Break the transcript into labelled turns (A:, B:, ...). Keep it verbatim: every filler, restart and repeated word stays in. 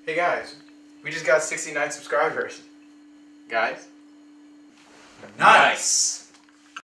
A: Hey guys, we just got sixty-nine subscribers. Guys?
B: Nice!